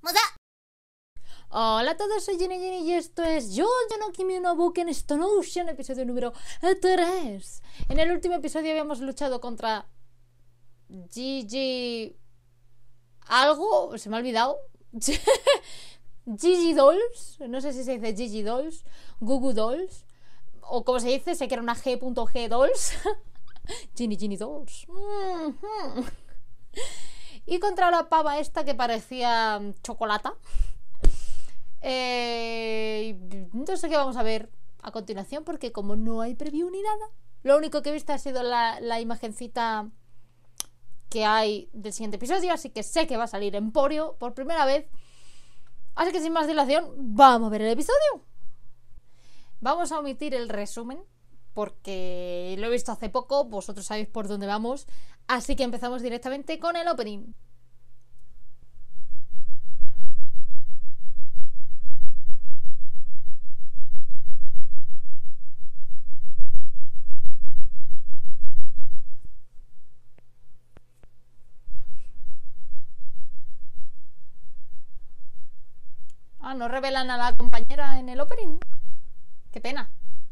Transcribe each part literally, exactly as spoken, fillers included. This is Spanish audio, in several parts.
Hola a todos, soy Jenny Jenny y esto es Yo, no Kimi no Boken Stone Ocean, episodio número tres. En el último episodio habíamos luchado contra Gigi... algo, se me ha olvidado. Gigi Dolls, no sé si se dice Gigi Dolls, Gugu Dolls, o como se dice, sé que era una G.G Dolls. Ginny Ginny Dolls. Mm-hmm. Y contra la pava esta que parecía chocolata. Eh, no sé qué vamos a ver a continuación porque como no hay preview ni nada, lo único que he visto ha sido la, la imagencita que hay del siguiente episodio, así que sé que va a salir Emporio por primera vez. Así que sin más dilación, vamos a ver el episodio. Vamos a omitir el resumen porque lo he visto hace poco, vosotros sabéis por dónde vamos, así que empezamos directamente con el opening. Ah, no revelan a la compañera en el opening. Qué pena.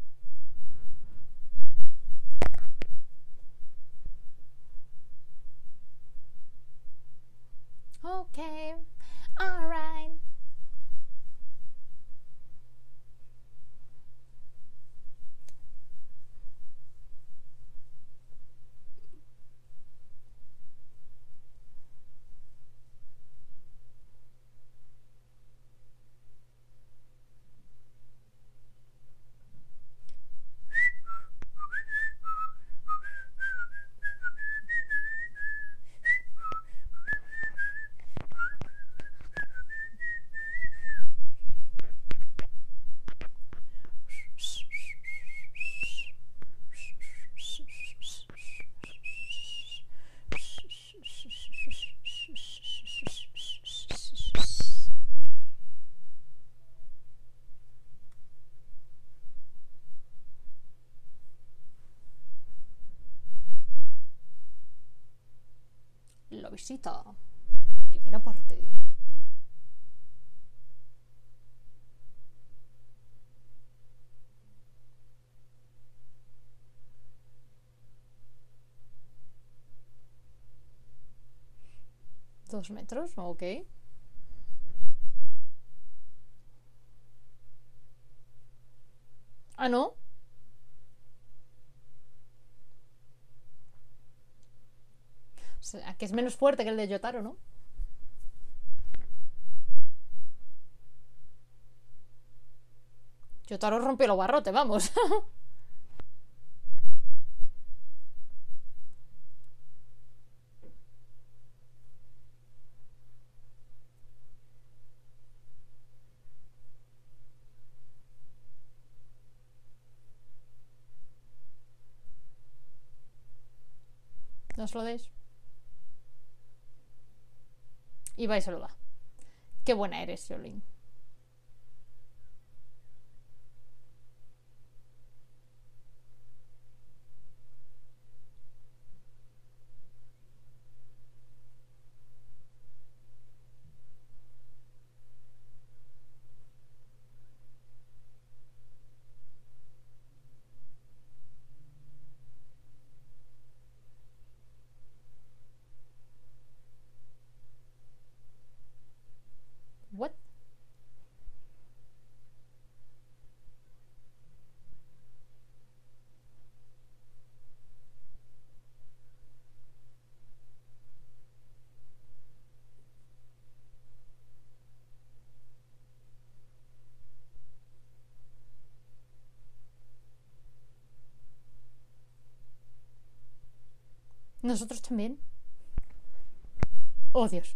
Ok, alright. La visita. Primera parte. Dos metros, ok. Ah, ¿no? O sea, que es menos fuerte que el de Yotaro, ¿no? Yotaro rompió los barrotes, vamos. No os lo deis. Y vais a lo da. Qué buena eres, Yolin. What? Nosotros también. Oh, Dios.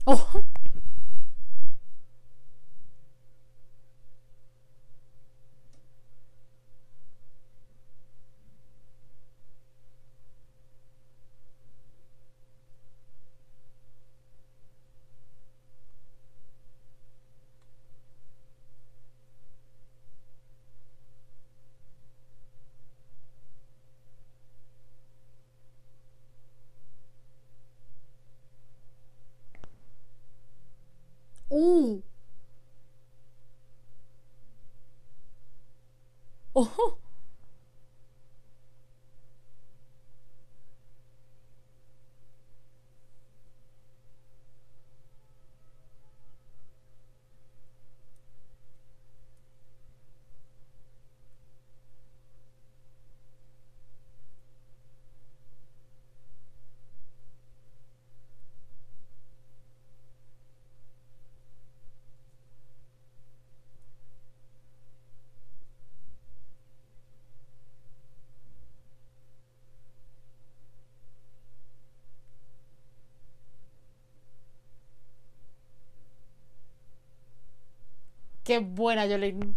Oh. Uh. Oh. Qué buena, Jolene.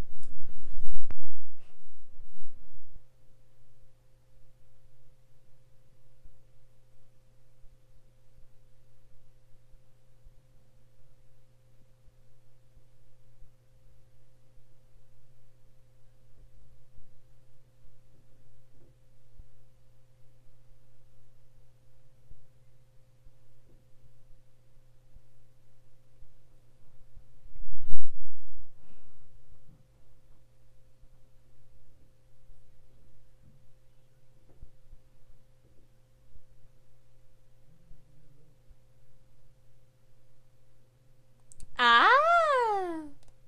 Ah.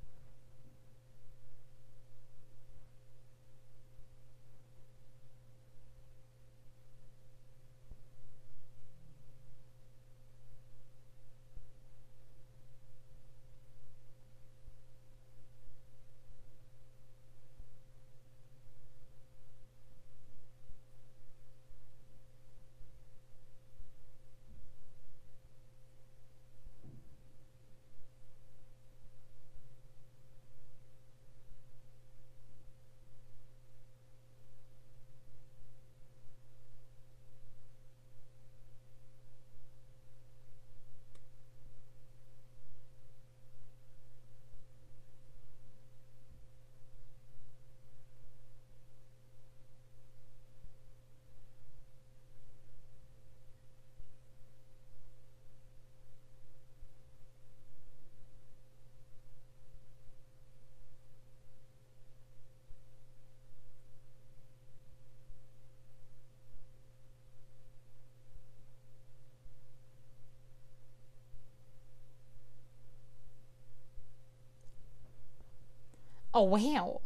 Oh, wow.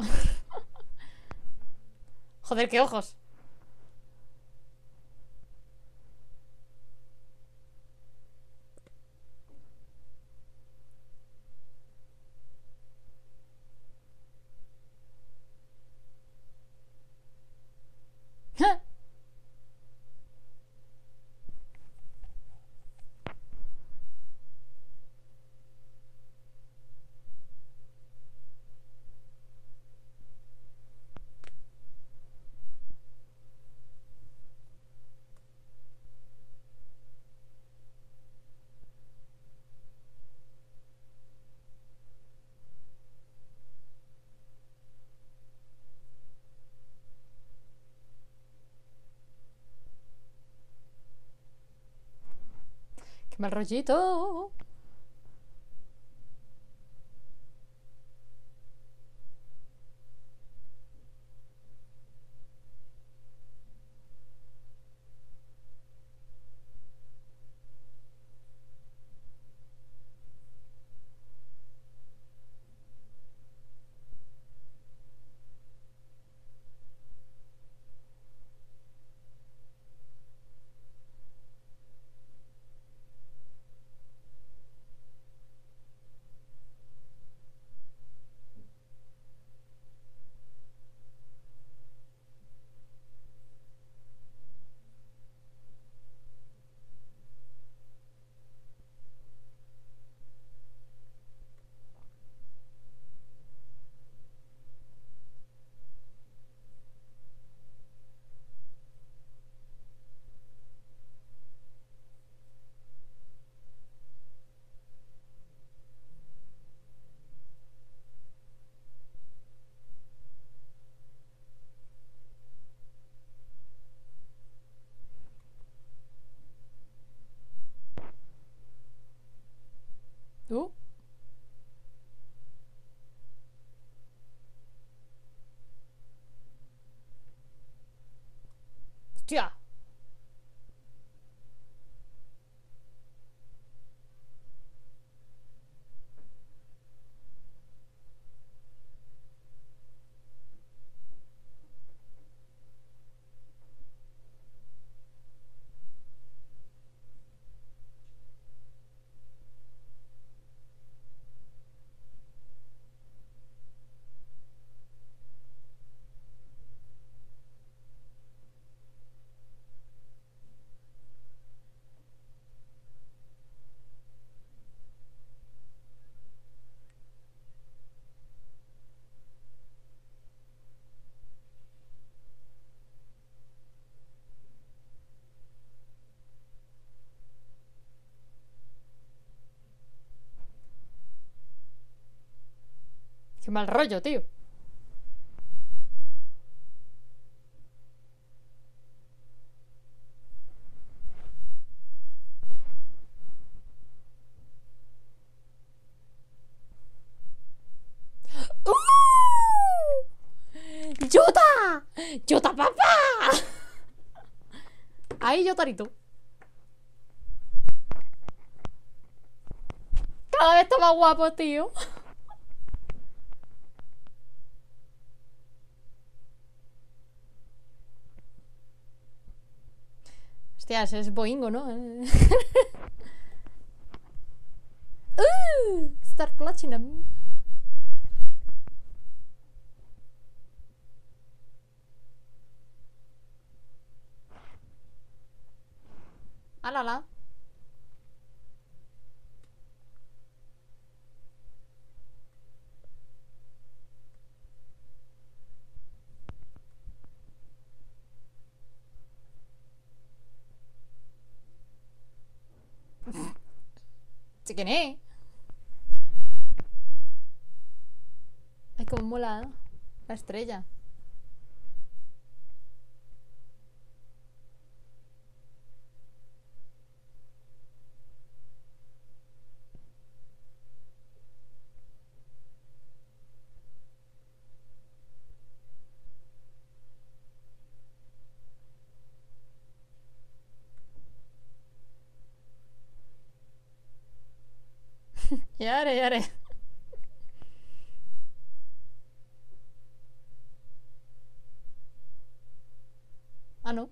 Joder, qué ojos. Qué mal rollito. Uh. Hostia. Qué mal rollo, tío. ¡Uh! ¡Yota! ¡Yota, papá! Ahí, Yotarito. Cada vez está más guapo, tío. Hostias, es Boingo, ¿no? uh, Star Platinum. Alala. ¿Sí quién es? Ay, cómo mola, ¿eh? La estrella. Ya haré, ya haré. Ah, no.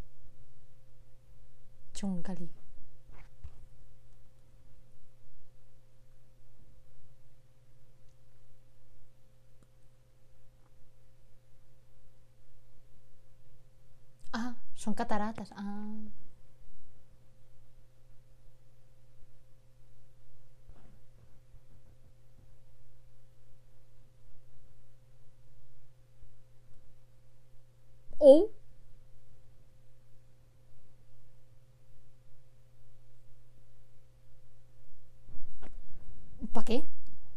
Chungali. Ah, son cataratas. Ah. Oh. ¿Para qué?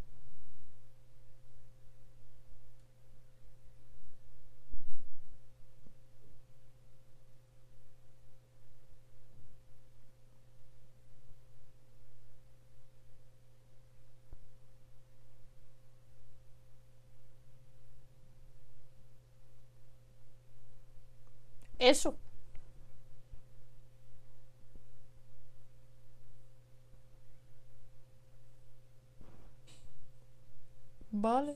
Eso. Vale.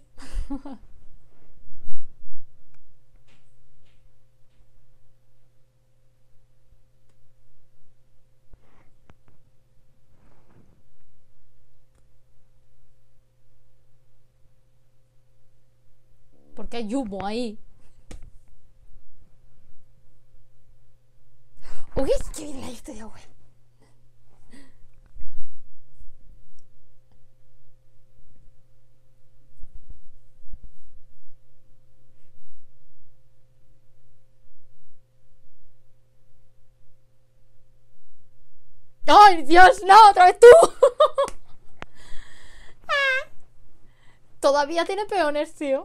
Porque hay humo ahí. Uy, qué bien la historia, güey. ¡Ay, Dios, no! ¡Otra vez tú! Todavía tiene peones, tío.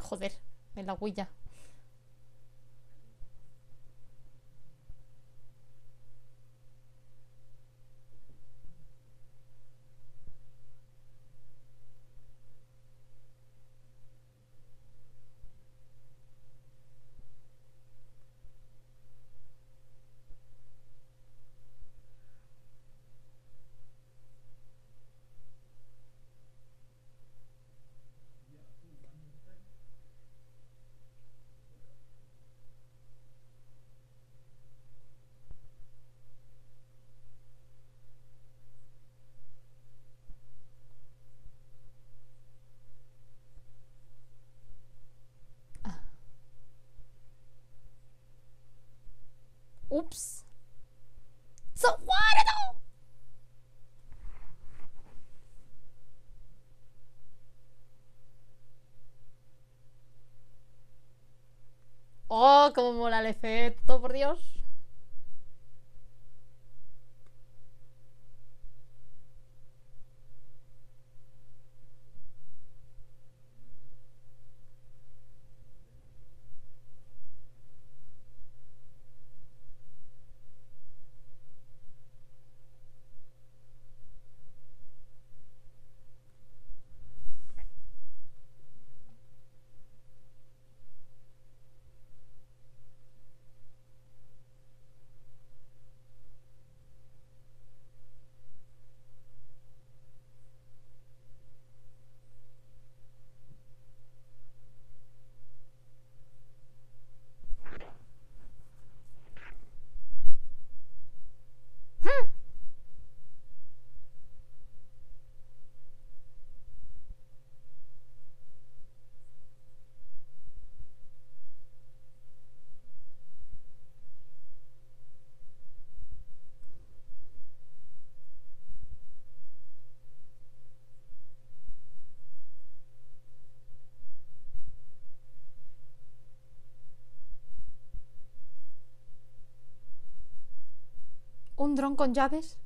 Joder, en la huilla. Ups. So what? Oh, cómo mola el efecto, por Dios. ¿Un dron con llaves?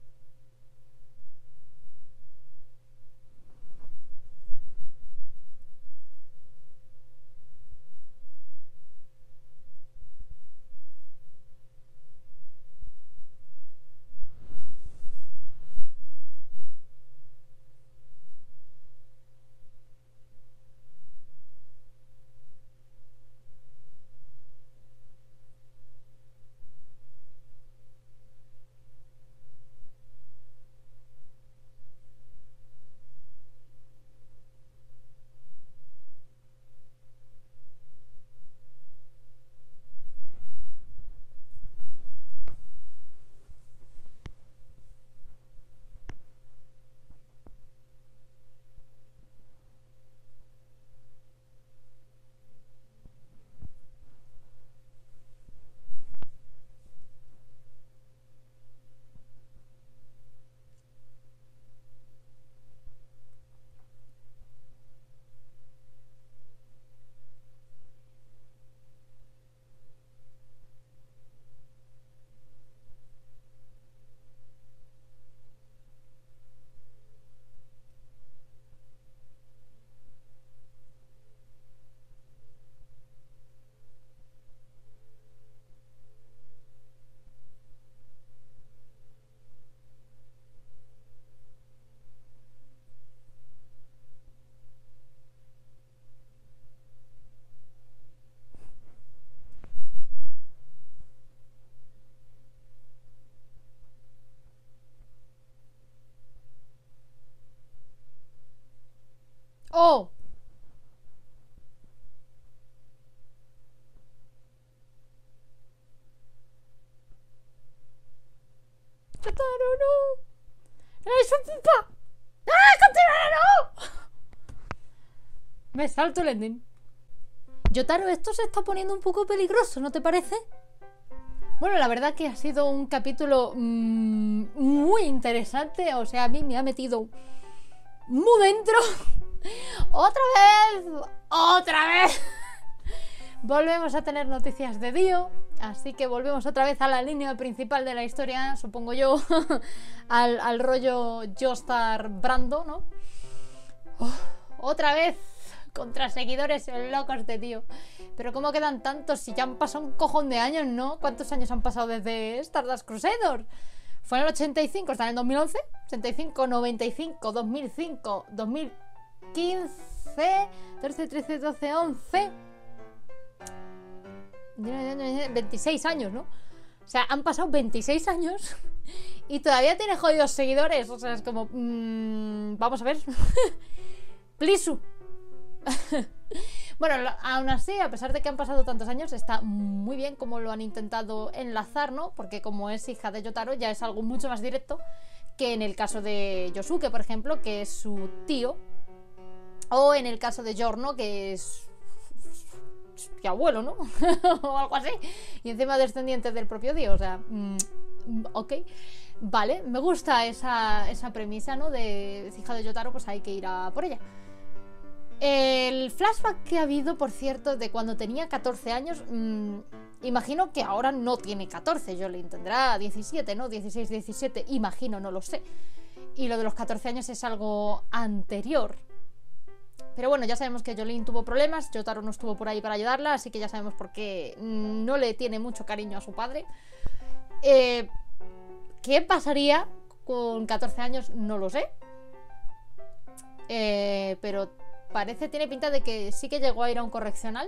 ¡Oh! ¡Yotaro, no! ¡Es un pupa! ¡Ah, continúa, no! Me salto el ending. Yotaro, esto se está poniendo un poco peligroso, ¿no te parece? Bueno, la verdad que ha sido un capítulo mmm, muy interesante. O sea, a mí me ha metido muy dentro. ¡Otra vez! ¡Otra vez! Volvemos a tener noticias de Dio. Así que volvemos otra vez a la línea principal de la historia, supongo yo. al, al rollo Joestar Brando, ¿no? Oh, otra vez Contra seguidores locos de tío. Pero ¿cómo quedan tantos? Si ya han pasado un cojón de años, ¿no? ¿Cuántos años han pasado desde Stardust Crusaders? Fue en el ochenta y cinco, está en el dos mil once. ochenta y cinco, noventa y cinco, dos mil cinco, dos mil quince, trece, trece, doce, once. veintiséis años, ¿no? O sea, han pasado veintiséis años y todavía tiene jodidos seguidores. O sea, es como... Mmm, vamos a ver. Plisu. Bueno, aún así, a pesar de que han pasado tantos años, está muy bien como lo han intentado enlazar, ¿no? Porque como es hija de Yotaro, ya es algo mucho más directo que en el caso de Yosuke, por ejemplo, que es su tío. O en el caso de Giorno, que es su abuelo, ¿no? O algo así. Y encima descendiente del propio tío, o sea... Mmm, ok. Vale, me gusta esa, esa premisa, ¿no? De hija de Yotaro, pues hay que ir a por ella. El flashback que ha habido, por cierto, de cuando tenía catorce años, mmm, imagino que ahora no tiene catorce, Jolene tendrá diecisiete, ¿no? dieciséis, diecisiete, imagino, no lo sé. Y lo de los catorce años es algo anterior. Pero bueno, ya sabemos que Jolene tuvo problemas, Yotaro no estuvo por ahí para ayudarla, así que ya sabemos por qué no le tiene mucho cariño a su padre. Eh, ¿Qué pasaría con catorce años? No lo sé. Eh, pero... Parece, tiene pinta de que sí que llegó a ir a un correccional.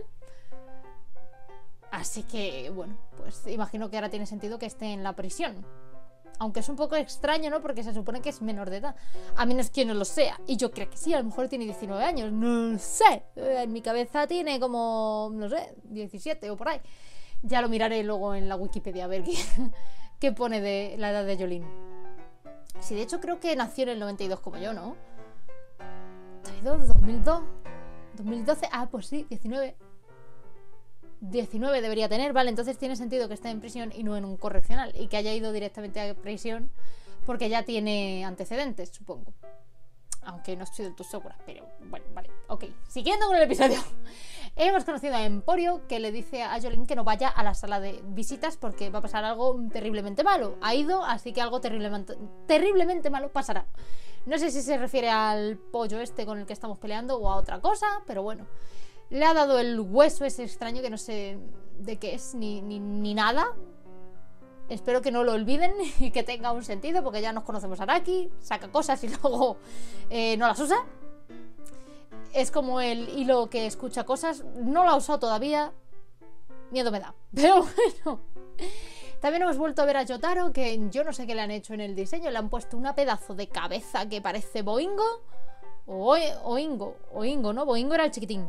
Así que, bueno, pues imagino que ahora tiene sentido que esté en la prisión. Aunque es un poco extraño, ¿no? Porque se supone que es menor de edad. A menos que no lo sea. Y yo creo que sí, a lo mejor tiene diecinueve años. No sé. En mi cabeza tiene como, no sé, diecisiete o por ahí. Ya lo miraré luego en la Wikipedia a ver qué, qué pone de la edad de Jolene. Sí, de hecho creo que nació en el noventa y dos como yo, ¿no? dos mil dos, dos mil doce, ah, pues sí, diecinueve. diecinueve debería tener, vale, entonces tiene sentido que esté en prisión y no en un correccional y que haya ido directamente a prisión porque ya tiene antecedentes, supongo. Aunque no estoy del todo segura, pero bueno, vale, ok. Siguiendo con el episodio. Hemos conocido a Emporio, que le dice a Jolene que no vaya a la sala de visitas porque va a pasar algo terriblemente malo. Ha ido, así que algo terriblemente, terriblemente malo pasará. No sé si se refiere al pollo este con el que estamos peleando o a otra cosa, pero bueno. Le ha dado el hueso ese extraño que no sé de qué es ni, ni, ni nada. Espero que no lo olviden y que tenga un sentido, porque ya nos conocemos a Araki, saca cosas y luego eh, no las usa. Es como el hilo que escucha cosas, no lo ha usado todavía, miedo me da, pero bueno. También hemos vuelto a ver a Yotaro, que yo no sé qué le han hecho en el diseño, le han puesto una pedazo de cabeza que parece Boingo, o Oingo, Oingo, ¿no? Boingo era el chiquitín.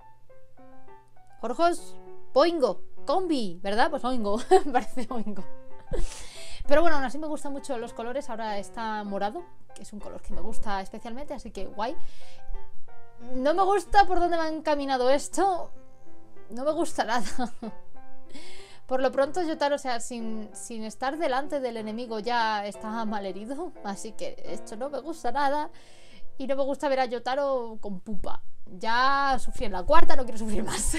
Jorjos, Boingo, Combi, ¿verdad? Pues Oingo, parece Oingo. Pero bueno, aún así me gustan mucho los colores. Ahora está morado, que es un color que me gusta especialmente, así que guay. No me gusta por dónde me han encaminado esto. No me gusta nada. Por lo pronto Yotaro, o sea, sin, sin estar delante del enemigo ya está malherido. Así que esto no me gusta nada. Y no me gusta ver a Yotaro con pupa. Ya sufrí en la cuarta, no quiero sufrir más.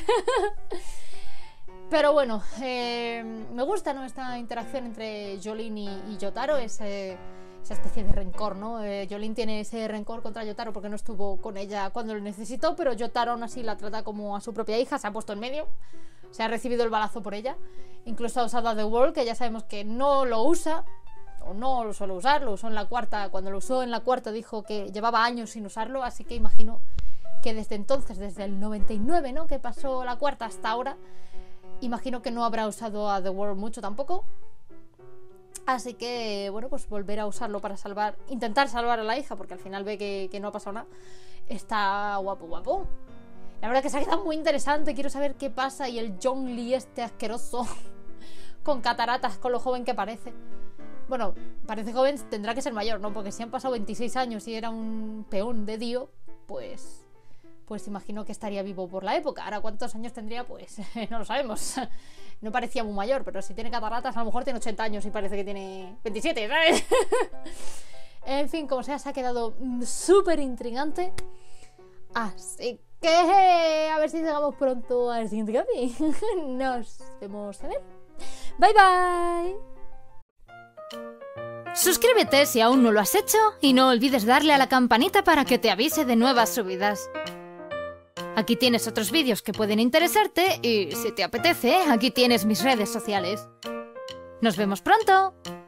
Pero bueno, eh, me gusta, ¿no? Esta interacción entre Jolene y, y Yotaro, ese, esa especie de rencor, ¿no? Eh, Jolene tiene ese rencor contra Yotaro porque no estuvo con ella cuando lo necesitó, pero Yotaro aún así la trata como a su propia hija, se ha puesto en medio, se ha recibido el balazo por ella. Incluso ha usado a The World, que ya sabemos que no lo usa, o no lo suele usar, lo usó en la cuarta, cuando lo usó en la cuarta dijo que llevaba años sin usarlo, así que imagino que desde entonces, desde el noventa y nueve, ¿no? Que pasó la cuarta hasta ahora, imagino que no habrá usado a The World mucho tampoco. Así que, bueno, pues volver a usarlo para salvar, intentar salvar a la hija, porque al final ve que, que no ha pasado nada. Está guapo, guapo. La verdad que se ha quedado muy interesante. Quiero saber qué pasa. Y el John Lee este asqueroso con cataratas, con lo joven que parece. Bueno, parece joven, tendrá que ser mayor, ¿no? Porque si han pasado veintiséis años y era un peón de Dio, pues... pues imagino que estaría vivo por la época. Ahora, ¿cuántos años tendría? Pues no lo sabemos. No parecía muy mayor, pero si tiene cataratas, a lo mejor tiene ochenta años y parece que tiene veintisiete, ¿sabes? En fin, como sea, se ha quedado súper intrigante. Así que a ver si llegamos pronto al siguiente capítulo. Nos vemos a ver. Bye, bye. Suscríbete si aún no lo has hecho y no olvides darle a la campanita para que te avise de nuevas subidas. Aquí tienes otros vídeos que pueden interesarte y, si te apetece, aquí tienes mis redes sociales. ¡Nos vemos pronto!